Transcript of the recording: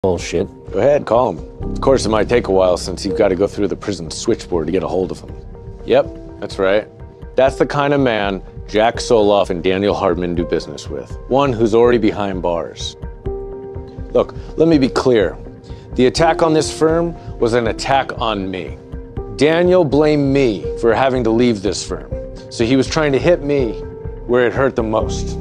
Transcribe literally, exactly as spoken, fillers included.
Bullshit. Go ahead, call him. Of course, it might take a while since you've got to go through the prison switchboard to get a hold of him. Yep, that's right. That's the kind of man Jack Soloff and Daniel Hardman do business with. One who's already behind bars. Look, let me be clear. The attack on this firm was an attack on me. Daniel blamed me for having to leave this firm. So he was trying to hit me where it hurt the most.